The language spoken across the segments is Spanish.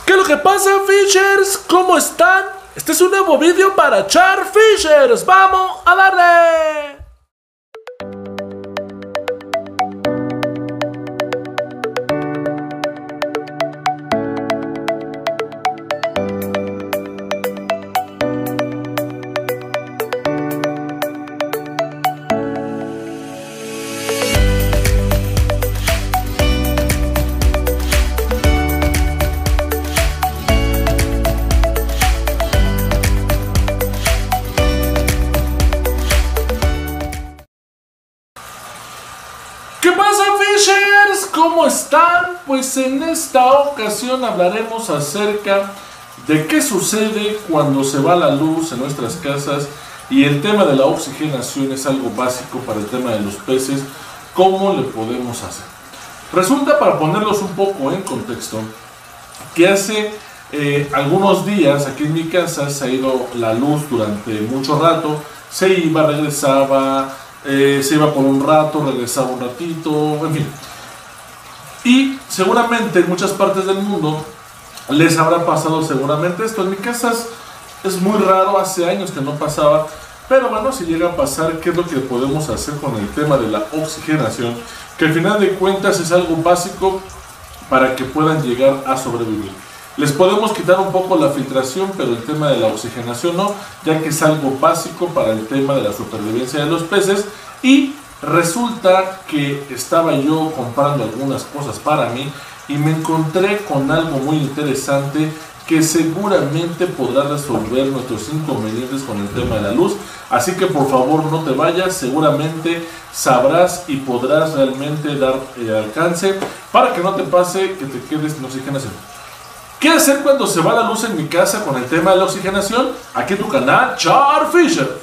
¿Qué es lo que pasa, Fishers? ¿Cómo están? Este es un nuevo vídeo para Char Fishers. ¡Vamos a darle! ¿Qué pasa, Fishers? ¿Cómo están? Pues en esta ocasión hablaremos acerca de qué sucede cuando se va la luz en nuestras casas, y el tema de la oxigenación es algo básico para el tema de los peces. ¿Cómo le podemos hacer? Resulta, para ponerlos un poco en contexto, que hace algunos días aquí en mi casa se ha ido la luz durante mucho rato. Se iba, regresaba, se iba por un rato, regresaba un ratito, en fin. Y seguramente en muchas partes del mundo les habrá pasado seguramente esto. En mi casa es muy raro, hace años que no pasaba, pero bueno, si llega a pasar, ¿qué es lo que podemos hacer con el tema de la oxigenación? Que al final de cuentas es algo básico para que puedan llegar a sobrevivir. Les podemos quitar un poco la filtración, pero el tema de la oxigenación no, ya que es algo básico para el tema de la supervivencia de los peces. Y resulta que estaba yo comprando algunas cosas para mí y me encontré con algo muy interesante que seguramente podrá resolver nuestros inconvenientes con el tema de la luz. Así que por favor no te vayas, seguramente sabrás y podrás realmente dar alcance para que no te pase que te quedes sin oxigenación. ¿Qué hacer cuando se va la luz en mi casa con el tema de la oxigenación? Aquí en tu canal Char Fisher.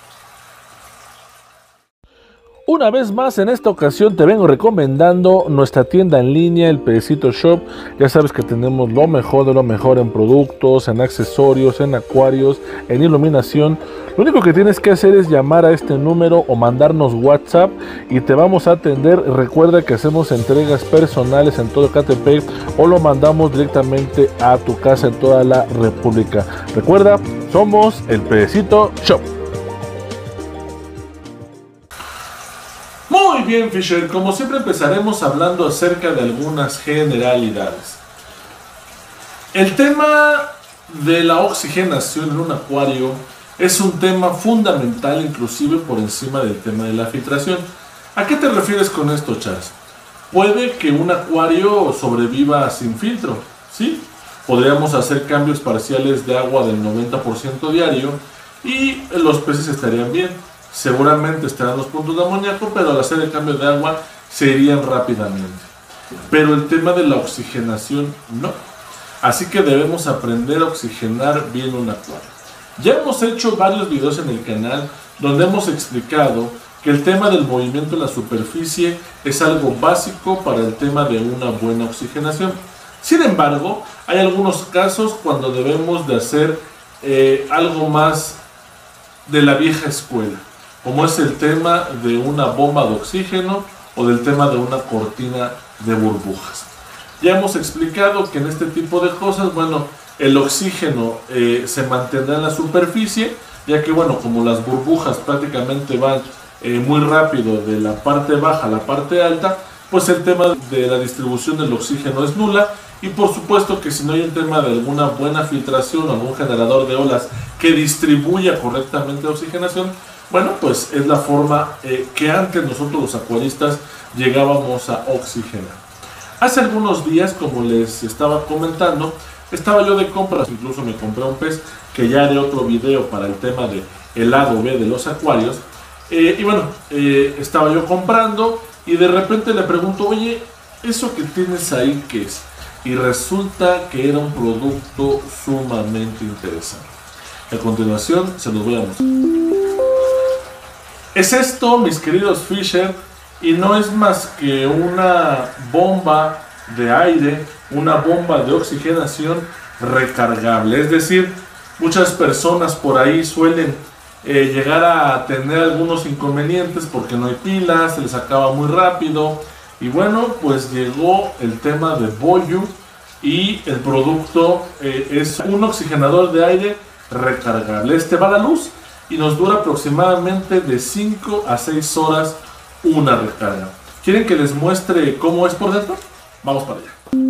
Una vez más, en esta ocasión te vengo recomendando nuestra tienda en línea, el Pececito Shop. Ya sabes que tenemos lo mejor de lo mejor en productos, en accesorios, en acuarios, en iluminación. Lo único que tienes que hacer es llamar a este número o mandarnos WhatsApp y te vamos a atender. Recuerda que hacemos entregas personales en todo Catepec o lo mandamos directamente a tu casa en toda la República. Recuerda, somos el Pececito Shop. Muy bien, Fisher, como siempre empezaremos hablando acerca de algunas generalidades. El tema de la oxigenación en un acuario es un tema fundamental, inclusive por encima del tema de la filtración. ¿A qué te refieres con esto, Charles? Puede que un acuario sobreviva sin filtro, ¿sí? Podríamos hacer cambios parciales de agua del 90% diario y los peces estarían bien. Seguramente estarán los puntos de amoníaco, pero al hacer el cambio de agua se irían rápidamente. Pero el tema de la oxigenación no. Así que debemos aprender a oxigenar bien un acuario. Ya hemos hecho varios videos en el canal donde hemos explicado que el tema del movimiento en la superficie es algo básico para el tema de una buena oxigenación. Sin embargo, hay algunos casos cuando debemos de hacer algo más de la vieja escuela, como es el tema de una bomba de oxígeno o del tema de una cortina de burbujas. Ya hemos explicado que en este tipo de cosas, bueno, el oxígeno se mantendrá en la superficie, ya que, bueno, como las burbujas prácticamente van muy rápido de la parte baja a la parte alta, pues el tema de la distribución del oxígeno es nula. Y por supuesto que si no hay un tema de alguna buena filtración o algún generador de olas que distribuya correctamente la oxigenación, bueno, pues es la forma que antes nosotros los acuaristas llegábamos a oxigenar. Hace algunos días, como les estaba comentando, estaba yo de compras, incluso me compré un pez, que ya haré otro video para el tema de el lado B de los acuarios. Y bueno, estaba yo comprando y de repente le pregunto, oye, ¿eso que tienes ahí qué es? Y resulta que era un producto sumamente interesante. A continuación se los voy a mostrar. Es esto, mis queridos Fisher, y no es más que una bomba de aire, una bomba de oxigenación recargable. Es decir, muchas personas por ahí suelen llegar a tener algunos inconvenientes porque no hay pilas, se les acaba muy rápido. Y bueno, pues llegó el tema de Boyu y el producto es un oxigenador de aire recargable. Este va a la luz y nos dura aproximadamente de 5 a 6 horas una recarga. ¿Quieren que les muestre cómo es por dentro? Vamos para allá.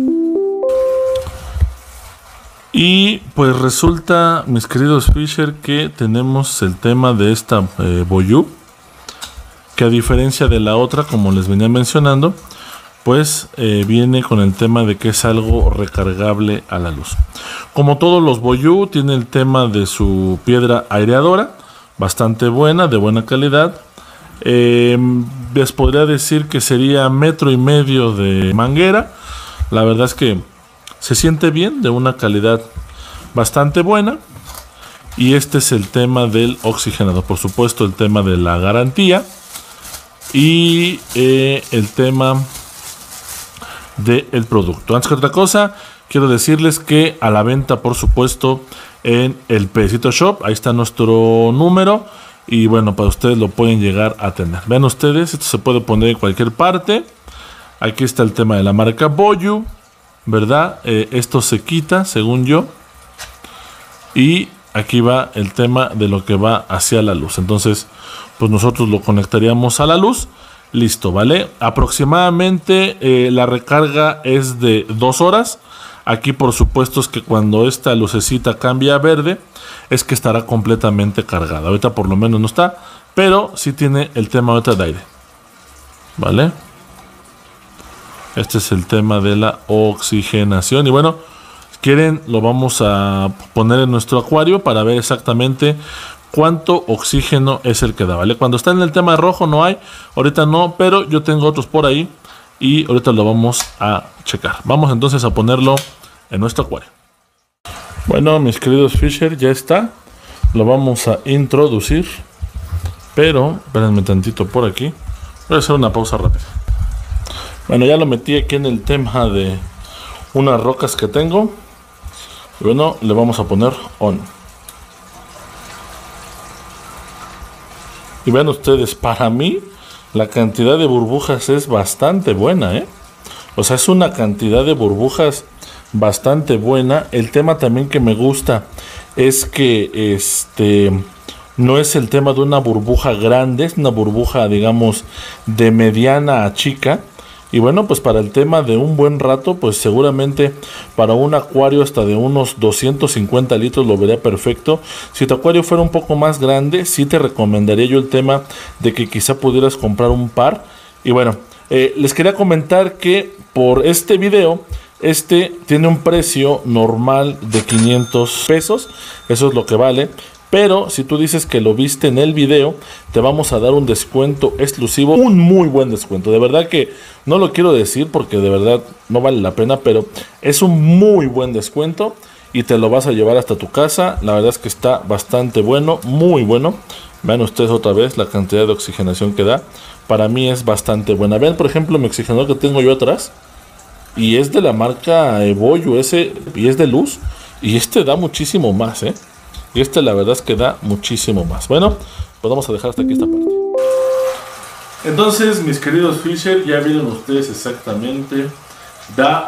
Y pues resulta, mis queridos Fisher, que tenemos el tema de esta Boyu, que a diferencia de la otra, como les venía mencionando, pues viene con el tema de que es algo recargable a la luz. Como todos los Boyu, tiene el tema de su piedra aireadora, bastante buena, de buena calidad. Les podría decir que sería 1,5 metros de manguera. La verdad es que se siente bien, de una calidad bastante buena. Y este es el tema del oxigenador. Por supuesto, el tema de la garantía. Y el tema del producto. Antes que otra cosa, quiero decirles que a la venta, por supuesto, en el Pedacito Shop. Ahí está nuestro número. Y bueno, para ustedes lo pueden llegar a tener. Vean ustedes, esto se puede poner en cualquier parte. Aquí está el tema de la marca Boyu, ¿verdad? Esto se quita, según yo. Y aquí va el tema de lo que va hacia la luz. Entonces, pues nosotros lo conectaríamos a la luz. Listo, ¿vale? Aproximadamente la recarga es de 2 horas. Aquí, por supuesto, es que cuando esta lucecita cambia a verde, es que estará completamente cargada. Ahorita por lo menos no está, pero sí tiene el tema ahorita de aire. ¿Vale? Este es el tema de la oxigenación. Y bueno, si quieren, lo vamos a poner en nuestro acuario para ver exactamente cuánto oxígeno es el que da, ¿vale? Cuando está en el tema rojo no hay, ahorita no, pero yo tengo otros por ahí y ahorita lo vamos a checar. Vamos entonces a ponerlo en nuestro acuario. Bueno, mis queridos Fisher, ya está. Lo vamos a introducir, pero espérenme tantito por aquí. Voy a hacer una pausa rápida. Bueno, ya lo metí aquí en el tema de unas rocas que tengo. Y bueno, le vamos a poner on. Y vean ustedes, para mí la cantidad de burbujas es bastante buena, ¿eh? O sea, es una cantidad de burbujas bastante buena. El tema también que me gusta es que no es el tema de una burbuja grande, es una burbuja, digamos, de mediana a chica. Y bueno, pues para el tema de un buen rato, pues seguramente para un acuario hasta de unos 250 litros lo vería perfecto. Si tu acuario fuera un poco más grande, sí te recomendaría yo el tema de que quizá pudieras comprar un par. Y bueno, les quería comentar que por este video, tiene un precio normal de 500 pesos. Eso es lo que vale. Pero si tú dices que lo viste en el video, te vamos a dar un descuento exclusivo, un muy buen descuento. De verdad que no lo quiero decir porque de verdad no vale la pena, pero es un muy buen descuento y te lo vas a llevar hasta tu casa. La verdad es que está bastante bueno, muy bueno. Vean ustedes otra vez la cantidad de oxigenación que da. Para mí es bastante buena. Vean, por ejemplo, mi oxigenador que tengo yo atrás. Y es de la marca Boyu, y es de luz. Y da muchísimo más, ¿eh? Y la verdad es que da muchísimo más. Bueno, pues vamos a dejar hasta aquí esta parte. Entonces, mis queridos Fisher, ya vieron ustedes exactamente. Da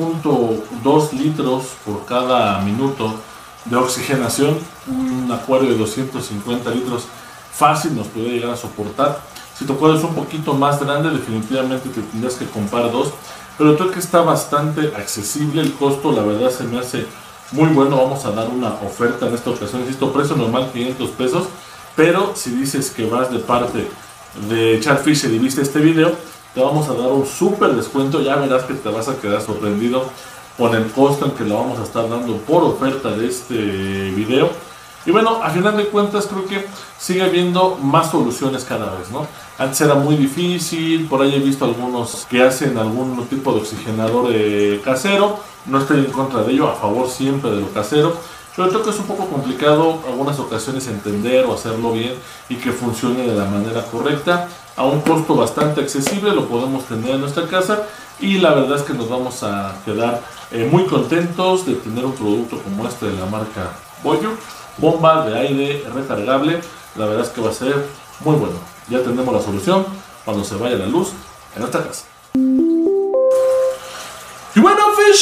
1.2 litros por cada minuto de oxigenación. Un acuario de 250 litros fácil nos puede llegar a soportar. Si tu acuario es un poquito más grande, definitivamente te tendrás que comprar 2. Pero creo que está bastante accesible. El costo, la verdad, se me hace muy bueno. Vamos a dar una oferta en esta ocasión. Insisto, precio normal 500 pesos. Pero si dices que vas de parte de Chad Fisher y viste este video, te vamos a dar un súper descuento. Ya verás que te vas a quedar sorprendido con el costo en que lo vamos a estar dando por oferta de este video. Y bueno, a final de cuentas creo que sigue habiendo más soluciones cada vez, ¿no? Antes era muy difícil, por ahí he visto algunos que hacen algún tipo de oxigenador casero. No estoy en contra de ello, a favor siempre de lo casero. Yo creo que es un poco complicado en algunas ocasiones entender o hacerlo bien y que funcione de la manera correcta. A un costo bastante accesible lo podemos tener en nuestra casa y la verdad es que nos vamos a quedar muy contentos de tener un producto como este de la marca Boyu. Bomba de aire recargable, la verdad es que va a ser muy bueno. Ya tenemos la solución cuando se vaya la luz en nuestra casa. Y bueno, Fisher,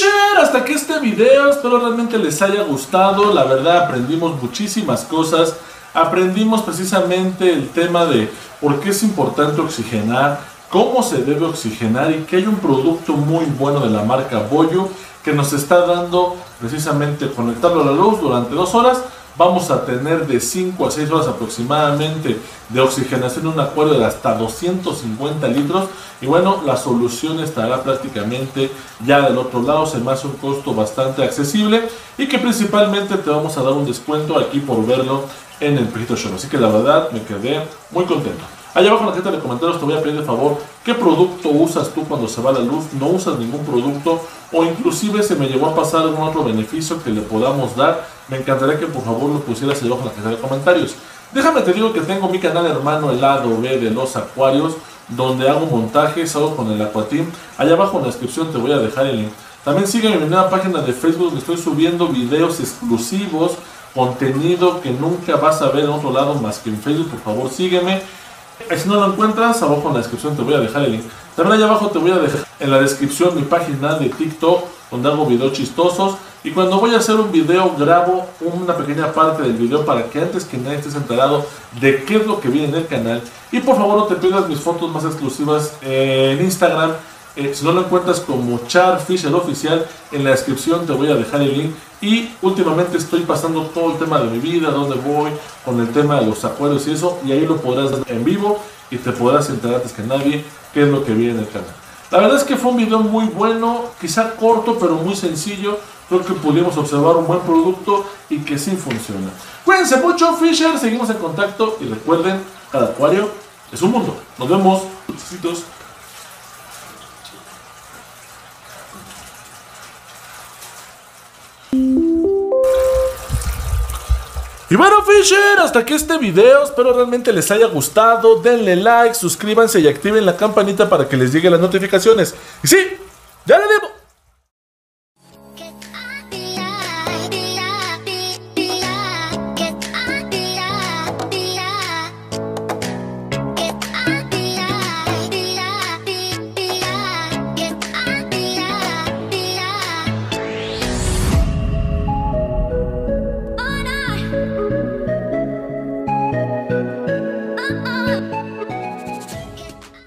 hasta aquí este video, espero realmente les haya gustado. La verdad aprendimos muchísimas cosas. Aprendimos precisamente el tema de por qué es importante oxigenar, cómo se debe oxigenar y que hay un producto muy bueno de la marca Boyu que nos está dando precisamente conectarlo a la luz durante 2 horas. Vamos a tener de 5 a 6 horas aproximadamente de oxigenación en un acuario de hasta 250 litros. Y bueno, la solución estará prácticamente ya del otro lado. Se me hace un costo bastante accesible y que principalmente te vamos a dar un descuento aquí por verlo en el Pejito Shop. Así que la verdad me quedé muy contento. Allá abajo en la cajita de comentarios te voy a pedir de favor qué producto usas tú cuando se va la luz. No usas ningún producto o inclusive se me llegó a pasar algún otro beneficio que le podamos dar. Me encantaría que por favor lo pusieras allá abajo en la cajita de comentarios. Déjame te digo que tengo mi canal hermano el lado B de los acuarios, donde hago montajes, hago con el Aquateam. Allá abajo en la descripción te voy a dejar el link. También sígueme en mi nueva página de Facebook donde estoy subiendo videos exclusivos, contenido que nunca vas a ver en otro lado más que en Facebook. Por favor sígueme. Si no lo encuentras, abajo en la descripción te voy a dejar el link. También allá abajo te voy a dejar en la descripción mi página de TikTok, donde hago videos chistosos. Y cuando voy a hacer un video, grabo una pequeña parte del video para que antes que nadie estés enterado de qué es lo que viene en el canal. Y por favor no te pierdas mis fotos más exclusivas en Instagram. Si no lo encuentras como Charfisher Oficial, en la descripción te voy a dejar el link. Y últimamente estoy pasando todo el tema de mi vida, dónde voy, con el tema de los acuarios y eso. Y ahí lo podrás ver en vivo y te podrás enterar antes que nadie qué es lo que viene en el canal. La verdad es que fue un video muy bueno, quizá corto pero muy sencillo. Creo que pudimos observar un buen producto y que sí funciona. Cuídense mucho, Fisher, seguimos en contacto y recuerden, cada acuario es un mundo. Nos vemos. Besitos. Y bueno, Fisher, hasta aquí este video, espero realmente les haya gustado. Denle like, suscríbanse y activen la campanita para que les lleguen las notificaciones. Y sí, ya le debo.